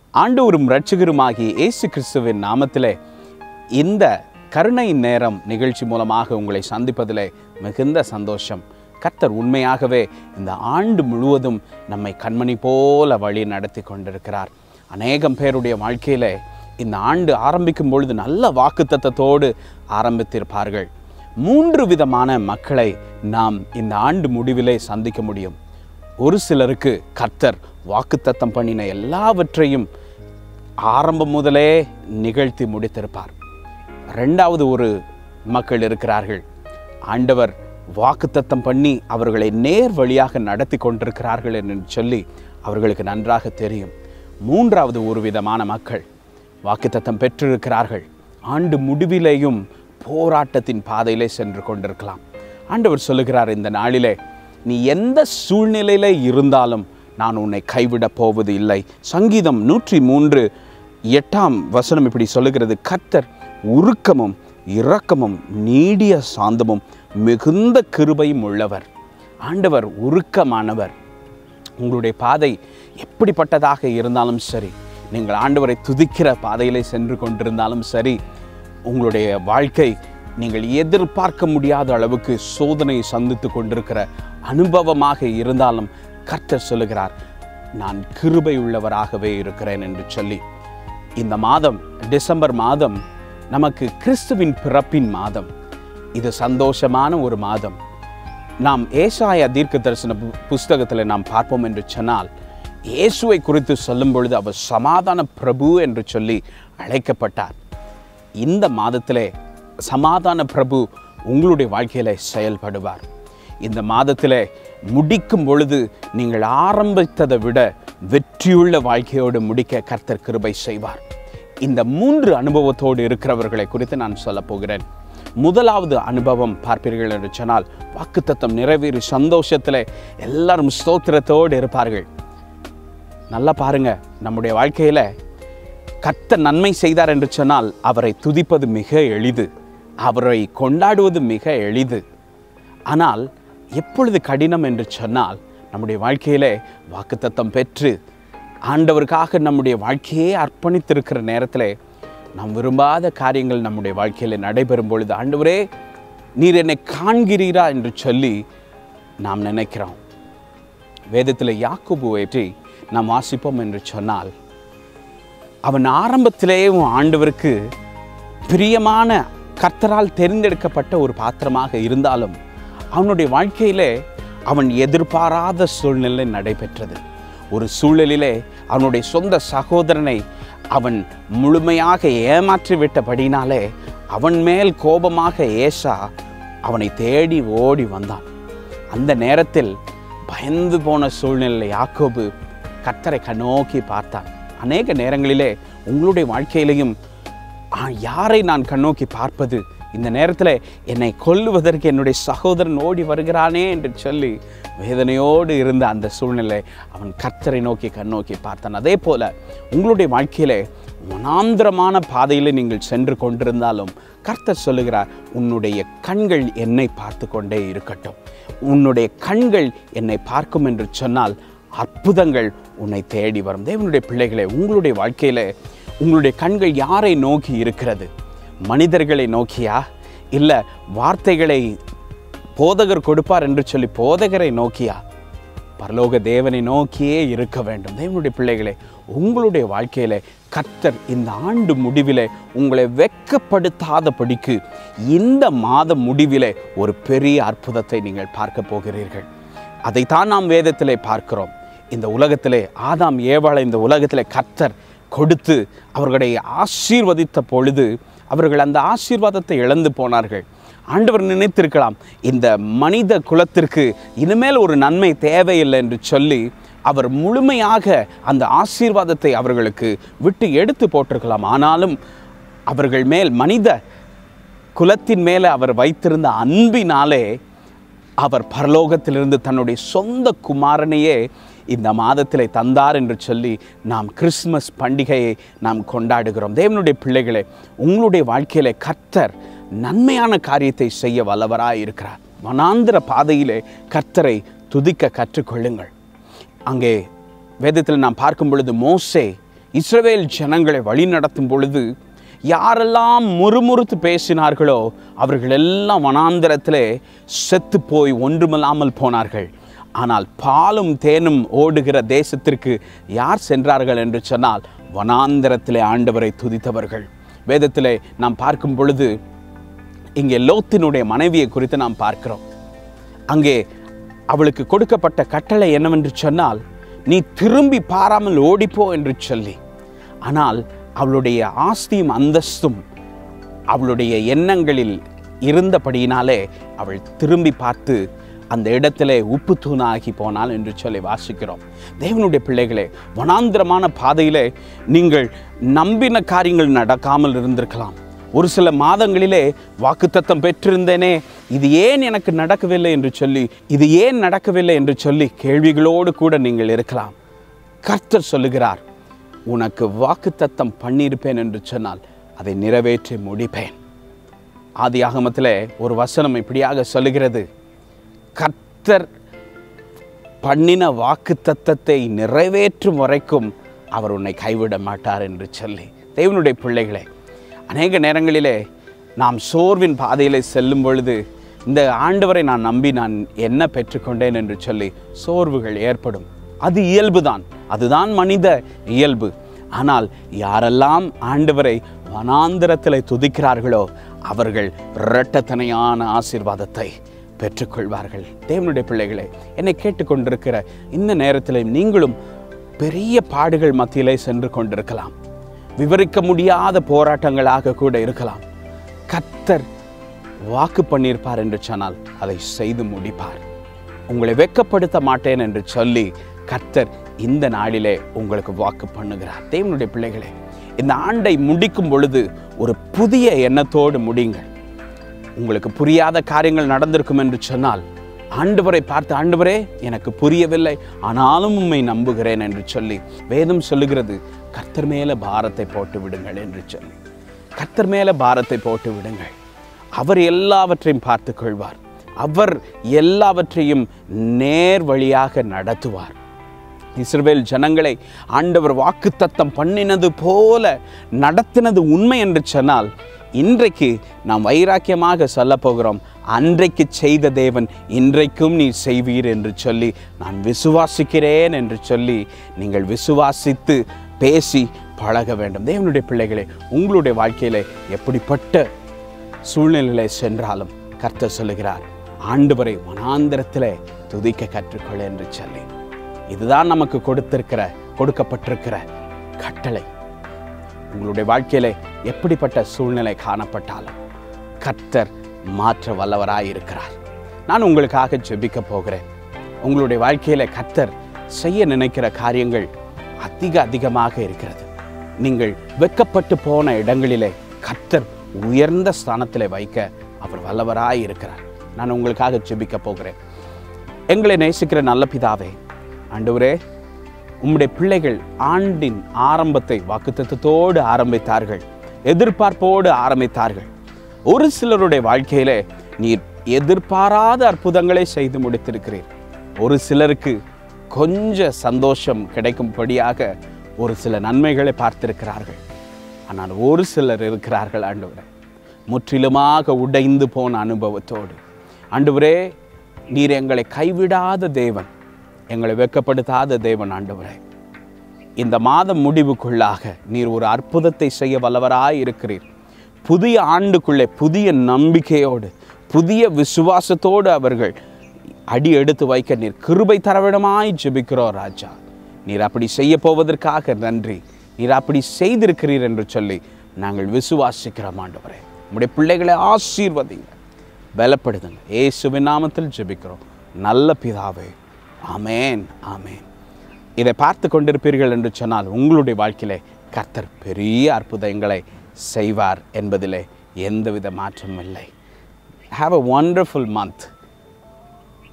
ஆண்டவரும் இரட்சகருமாகிய இயேசு கிறிஸ்துவின் நாமத்திலே இந்த கருணை நேரம் நிகழ்ச்சி மூலமாக உங்களை சந்திப்பதிலே மிகுந்த சந்தோஷம். கர்த்தர் உண்மையாகவே இந்த ஆண்டு முழுவதும் நம்மை கண்மணி போல வழி நடத்தி கொண்டிருக்கிறார். அநேகம் பேருடைய வாழ்க்கையிலே இந்த ஆண்டு ஆரம்பிக்கும் பொழுது நல்ல வாக்குத்தத்தத்தோடு ஆரம்பித்திருப்பார்கள். 3 விதமான மக்களை நாம் இந்த ஆண்டு முடிவிலே சந்திக்க முடியும். ஒரு சிலருக்கு கர்த்தர் வாக்குத்தத்தம் பண்ணின எல்லாவற்றையும் ஆரம்பம் முதலே நிகழ்த்தி முடித்திருப்பார். 2வது ஒரு மக்கள் இருக்கிறார்கள், ஆண்டவர் வாக்குத்தத்தம் பண்ணி அவர்களை நேர் வழியாக நடத்தி கொண்டிருக்கிறார்கள் என்று சொல்லி அவர்களுக்கு நன்றாக தெரியும். 3வது ஒரு விதமான மக்கள் வாக்குத்தத்தம் பெற்றிருக்கிறார்கள், ஆண்டு முடிவிலேயும் போராட்டத்தின் பாதையிலே சென்று கொண்டிருக்கலாம். ஆண்டவர் சொல்லுகிறார், இந்த நாளிலே நீ எந்த சூழ்நிலையில இருந்தாலும் நான் உன்னை கைவிடப் போவது இல்லை. சங்கீதம் 103:8 இப்படி சொல்லுகிறது, கர்த்தர் உருக்கமும் இரக்கமும் நீடிய சாந்தமும் மிகுந்த கிருபையும் உள்ளவர். ஆண்டவர் உருக்கமானவர். உங்களுடைய பாதை எப்படிப்பட்டதாக இருந்தாலும் சரி, நீங்கள் ஆண்டவரை துதிக்கிற பாதையிலே சென்று கொண்டிருந்தாலும் சரி, உங்களுடைய வாழ்க்கை நீங்கள் எதிர்பார்க்க முடியாத அளவுக்கு சோதனையை சந்தித்து கொண்டிருக்கிற அனுபவமாக இருந்தாலும் கர்த்தர் சொல்லுகிறார், நான் கிருபை உள்ளவராகவே இருக்கிறேன் என்று சொல்லி. இந்த மாதம், டிசம்பர் மாதம், நமக்கு கிறிஸ்துவின் பிறப்பின் மாதம். இது சந்தோஷமான ஒரு மாதம். நாம் ஏசாயா தீர்க்கதரிசன புஸ்தகத்தில் நாம் பார்ப்போம் என்று சொன்னால், இயேசுவை குறித்து சொல்லும் பொழுது அவர் சமாதான பிரபு என்று சொல்லி அழைக்கப்பட்டார். இந்த மாதத்திலே சமாதான பிரபு உங்களுடைய வாழ்க்கையில செயல்படுவார். இந்த மாதத்திலே முடிக்கும் பொழுது நீங்கள் ஆரம்பித்ததை விட வெற்றியுள்ள வாழ்க்கையோடு முடிக்க கர்த்தர் கிருபை செய்வார். இந்த 3 அனுபவத்தோடு இருக்கிறவர்களை குறித்து நான் சொல்ல போகிறேன். 1வது அனுபவம் பார்ப்பீர்கள் என்று சொன்னால், வாக்குத்தத்தம் நிறைவேறி சந்தோஷத்தில் எல்லாரும் ஸ்தோத்திரத்தோடு இருப்பார்கள். நல்லா பாருங்க, நம்முடைய வாழ்க்கையில் கர்த்தர் நன்மை செய்தார் என்று சொன்னால் அவரை துதிப்பது மிக எளிது, அவரை கொண்டாடுவது மிக எளிது. ஆனால் எப்பொழுது கடினம் என்று சொன்னால், நம்முடைய வாழ்க்கையிலே வாக்குத்தத்தம் பெற்று ஆண்டவருக்காக நம்முடைய வாழ்க்கையே அர்ப்பணித்திருக்கிற நேரத்தில் நாம் விரும்பாத காரியங்கள் நம்முடைய வாழ்க்கையில் நடைபெறும் பொழுது, ஆண்டவரே நீர் என்னை காண்கிறீரா என்று சொல்லி நாம் நினைக்கிறோம். வேதத்தில் யாக்கோபுவை பற்றி நாம் வாசிப்போம் என்று சொன்னால், அவன் ஆரம்பத்திலே ஆண்டவருக்கு பிரியமான கர்த்தரால் தேர்ந்தெடுக்கப்பட்ட ஒரு பாத்திரமாக இருந்தாலும் அவனுடைய வாழ்க்கையிலே அவன் எதிர்பாராத சூழ்நிலை நடைபெற்றது. ஒரு சூழலிலே அவனுடைய சொந்த சகோதரனை அவன் முழுமையாக ஏமாற்றிவிட்டபடினாலே அவன் மேல் கோபமாக ஏசா அவனை தேடி ஓடி வந்தான். அந்த நேரத்தில் பயந்து போன சூழ்நிலை யாக்கோபு கர்த்தரை கண்ணோக்கி பார்த்தான். அநேக நேரங்களிலே உங்களுடைய வாழ்க்கையிலையும் யாரை நான் கண்ணோக்கி பார்ப்பது, இந்த நேரத்தில் என்னை கொல்லுவதற்கு என்னுடைய சகோதரன் ஓடி வருகிறானே என்று சொல்லி வேதனையோடு இருந்த அந்த சூழ்நிலை அவன் கர்த்தரை நோக்கி கண்ணோக்கி பார்த்தான். அதே போல் உங்களுடைய வாழ்க்கையிலே மனாந்திரமான பாதையில் நீங்கள் சென்று கொண்டிருந்தாலும் கர்த்தர் சொல்லுகிறார், உன்னுடைய கண்கள் என்னை பார்த்து கொண்டே இருக்கட்டும். உன்னுடைய கண்கள் என்னை பார்க்கும் என்று சொன்னால் அற்புதங்கள் உன்னை தேடி வரும். தேவனுடைய பிள்ளைகளே, உங்களுடைய வாழ்க்கையில் உங்களுடைய கண்கள் யாரை நோக்கி இருக்கிறது? மனிதர்களை நோக்கியா, இல்லை வார்த்தைகளை போதகர் கொடுப்பார் என்று சொல்லி போதகரை நோக்கியா? பரலோக தேவனை நோக்கியே இருக்க வேண்டும். தேவனுடைய பிள்ளைகளே, உங்களுடைய வாழ்க்கையில கர்த்தர் இந்த ஆண்டு முடிவிலே உங்களை வெட்கப்படுத்தாதபடிக்கு இந்த மாத முடிவிலே ஒரு பெரிய அற்புதத்தை நீங்கள் பார்க்க போகிறீர்கள். அதைத்தான் நாம் வேதத்திலே பார்க்கிறோம். இந்த உலகத்திலே ஆதாம் ஏவாளை இந்த உலகத்திலே கர்த்தர் கொடுத்து அவர்களை ஆசீர்வதித்த பொழுது அவர்கள் அந்த ஆசீர்வாதத்தை இழந்து போனார்கள். ஆண்டவர் நினைத்திருக்கலாம், இந்த மனித குலத்திற்கு இனிமேல் ஒரு நன்மை தேவையில்லை என்று சொல்லி அவர் முழுமையாக அந்த ஆசீர்வாதத்தை அவர்களுக்கு விட்டு எடுத்து போட்டிருக்கலாம். ஆனாலும் அவர்கள் மேல், மனித குலத்தின் மேலே அவர் வைத்திருந்த அன்பினாலே அவர் பரலோகத்திலிருந்து தன்னுடைய சொந்த குமாரனையே இந்த மாதத்திலே தந்தார் என்று சொல்லி நாம் கிறிஸ்மஸ் பண்டிகையை நாம் கொண்டாடுகிறோம். தேவனுடைய பிள்ளைகளே, உங்களுடைய வாழ்க்கையிலே கர்த்தர் நன்மையான காரியத்தை செய்ய வல்லவராய் இருக்கிறார். வனாந்திர பாதையிலே கர்த்தரை துதிக்க கற்றுக்கொள்ளுங்கள். அங்கே வேதத்தில் நாம் பார்க்கும் பொழுது மோசே இஸ்ரவேல் ஜனங்களை வழி நடத்தும் பொழுது யாரெல்லாம் முறுமுறுத்து பேசினார்களோ அவர்கள் எல்லாம் வனாந்தரத்திலே செத்து போய் ஒன்றுமில்லாமல் போனார்கள். ஆனால் பாலும் தேனும் ஓடுகிற தேசத்திற்கு யார் சென்றார்கள் என்று சொன்னால் வனாந்தரத்திலே ஆண்டவரை துதித்தவர்கள். வேதத்திலே நாம் பார்க்கும் பொழுது இங்கே லோத்தினுடைய மனைவியை குறித்து நாம் பார்க்கிறோம். அங்கே அவளுக்கு கொடுக்கப்பட்ட கட்டளை என்னவென்று சொன்னால், நீ திரும்பி பாராமல் ஓடிப்போ என்று சொல்லி. ஆனால் அவளுடைய ஆஸ்தியும் அந்தஸ்தும் அவளுடைய எண்ணங்களில் இருந்தபடியினாலே அவள் திரும்பி பார்த்து அந்த இடத்திலே உப்பு தூணாகி போனாள் என்று சொல்லி வாசிக்கிறோம். தேவனுடைய பிள்ளைகளே, வனாந்திரமான பாதையிலே நீங்கள் நம்பின காரியங்கள் நடக்காமல் இருந்திருக்கலாம். ஒரு சில மாதங்களிலே வாக்குத்தத்தம் பெற்றிருந்தேனே, இது ஏன் எனக்கு நடக்கவில்லை என்று சொல்லி கேள்விகளோடு கூட நீங்கள் இருக்கலாம். கர்த்தர் சொல்லுகிறார், உனக்கு வாக்குத்தத்தம் பண்ணியிருப்பேன் என்று சொன்னால் அதை நிறைவேற்றி முடிப்பேன். ஆதியாகமத்திலே ஒரு வசனம் இப்படியாக சொல்லுகிறது, கர்த்தர் பண்ணின வாக்குத்தத்தத்தை நிறைவேற்றும் வரைக்கும் அவர் உன்னை கைவிட மாட்டார் என்று சொல்லி. தேவனுடைய பிள்ளைகளே, அநேக நேரங்களிலே நாம் சோர்வின் பாதையிலே செல்லும் பொழுது இந்த ஆண்டவரை நான் நம்பி நான் என்ன பெற்றுக்கொண்டேன் என்று சொல்லி சோர்வுகள் ஏற்படும். அது இயல்புதான், அதுதான் மனித இயல்பு. ஆனால் யாரெல்லாம் ஆண்டவரை வனாந்திரத்தில் துதிக்கிறார்களோ அவர்கள் இரட்டத்தனையான ஆசீர்வாதத்தை பெற்றுக்கொள்வார்கள். தேவனுடைய பிள்ளைகளே, என்னை கேட்டுக்கொண்டிருக்கிற இந்த நேரத்தில் நீங்களும் பெரிய பாடுகள் மத்தியிலே சென்று கொண்டிருக்கலாம். விவரிக்க முடியாத போராட்டங்களாக கூட இருக்கலாம். கர்த்தர் வாக்கு பண்ணியிருப்பார் என்று சொன்னால் அதை செய்து முடிப்பார். உங்களை வெட்கப்படுத்த மாட்டேன் என்று சொல்லி கர்த்தர் இந்த நாளிலே உங்களுக்கு வாக்கு பண்ணுகிறார். தேவனுடைய பிள்ளைகளே, இந்த ஆண்டை முடிக்கும் பொழுது ஒரு புதிய எண்ணத்தோடு முடியுங்கள். உங்களுக்கு புரியாத காரியங்கள் நடந்திருக்கும் என்று சொன்னால் ஆண்டவரை பார்த்து, ஆண்டவரே எனக்கு புரியவில்லை, ஆனாலும் உம்மை நம்புகிறேன் என்று சொல்லி வேதம் சொல்லுகிறது, கர்த்தர் மேலே பாரத்தை போட்டு விடுங்கள் என்று சொல்லி. கர்த்தர் மேலே பாரத்தை போட்டு விடுங்கள். அவர் எல்லாவற்றையும் பார்த்து கொள்வார். அவர் எல்லாவற்றையும் நேர் வழியாக நடத்துவார். இஸ்ரவேல் ஜனங்களை ஆண்டவர் வாக்குத்தத்தம் பண்ணினது போல நடத்தினது உண்மை என்று சொன்னால், இன்றைக்கு நாம் வைராக்கியமாக சொல்ல போகிறோம், அன்றைக்கு செய்த தேவன் இன்றைக்கும் நீ செய்வீர் என்று சொல்லி நான் விசுவாசிக்கிறேன் என்று சொல்லி நீங்கள் விசுவாசித்து பேசி பழக வேண்டும். தேவனுடைய பிள்ளைகளே, உங்களுடைய வாழ்க்கையிலே எப்படிப்பட்ட சூழ்நிலையிலே சென்றாலும் கர்த்தர் சொல்லுகிறார், ஆண்டவரை வனாந்திரத்திலே துதிக்க கற்றுக்கொள்ள என்று சொல்லி. இதுதான் நமக்கு கொடுக்கப்பட்டிருக்கிற கட்டளை. உங்களுடைய வாழ்க்கையிலே எப்படிப்பட்ட சூழ்நிலை காணப்பட்டாலும் கர்த்தர் மாற்ற வல்லவராயிருக்கிறார். நான் உங்களுக்காக ஜெபிக்க போகிறேன். உங்களுடைய வாழ்க்கையில கர்த்தர் செய்ய நினைக்கிற காரியங்கள் அதிகமாக இருக்கிறது. நீங்கள் வெட்கப்பட்டு போன இடங்களிலே கர்த்தர் உயர்ந்த ஸ்தானத்திலே வைக்க அவர் வல்லவராயிருக்கிறார். நான் உங்களுக்காக ஜெபிக்க போகிறேன். எங்களை நேசிக்கிற நல்ல பிதாவே, ஆண்டவரே, உம்முடைய பிள்ளைகள் ஆண்டின் ஆரம்பத்தை வாக்குத்தத்தத்தோடு ஆரம்பித்தார்கள், எதிர்பார்ப்போடு ஆரம்பித்தார்கள். ஒரு சிலருடைய வாழ்க்கையிலே நீர் எதிர்பாராத அற்புதங்களை செய்து முடித்திருக்கிறீர். ஒரு சிலருக்கு கொஞ்சம் சந்தோஷம் கிடைக்கும்படியாக ஒரு சில நன்மைகளை பார்த்திருக்கிறார்கள். ஆனால் ஒரு சிலர் இருக்கிறார்கள் ஆண்டவரே, முற்றிலுமாக உடைந்து போன அனுபவத்தோடு. ஆண்டவரே, நீர் எங்களை கைவிடாத தேவன், எங்களை வெட்கப்படுத்தாத தேவன். ஆண்டவரே, இந்த மாதம் முடிவுக்குள்ளாக நீர் ஒரு அற்புதத்தை செய்ய வல்லவராய் இருக்கிறீர். புதிய ஆண்டுக்குள்ளே புதிய நம்பிக்கையோடு புதிய விசுவாசத்தோடு அவர்கள் அடி எடுத்து வைக்க நீர் கிருபை தரவிடமாய் ஜெபிக்கிறோம் ராஜா. நீர் அப்படி செய்ய போவதற்காக நன்றி. நீர் அப்படி செய்திருக்கிறீர் என்று சொல்லி நாங்கள் விசுவாசிக்கிறோம். ஆண்டவரே, உம்முடைய பிள்ளைகளை ஆசீர்வதிங்க, பலப்படுத்துங்க. இயேசுவின் நாமத்தில் ஜெபிக்கிறோம் நல்ல பிதாவே, ஆமேன், ஆமேன். இதை பார்த்து கொண்டிருப்பீர்கள் என்று சொன்னால் உங்களுடைய வாழ்க்கையிலே கர்த்தர் பெரிய அற்புதங்களை செய்வார் என்பதிலே எந்தவித மாற்றமும் இல்லை. Have a wonderful month.